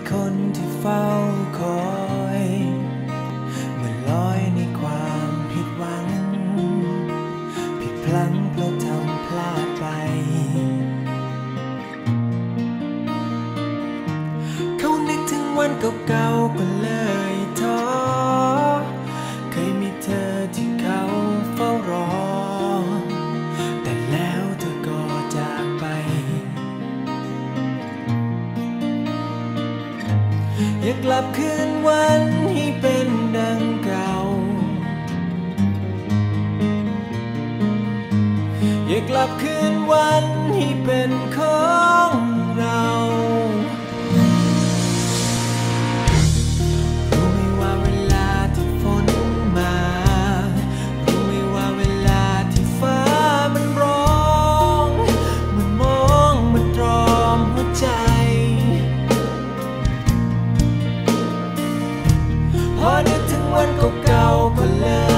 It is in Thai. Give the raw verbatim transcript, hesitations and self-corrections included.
คนที่เฝ้าคอยเมื่อลอยในความผิดหวังผิดพลั้งเพราะทำพลาดไปเขานึกถึงวันเก่าๆก็เลยท้อเคยมีเธอที่เขาเฝ้ารอแต่แล้วเธอก็จากไปอยากกลับคืนวันให้เป็นดังเก่าอยากกลับคืนวันให้เป็นของเรารู้ไหมว่าเวลาที่ฝนมารู้ไหมว่าเวลาที่ฟ้ามันร้องมันมองมันตรอมหัวใจพอนึกถึงวันเก่าๆก็เลย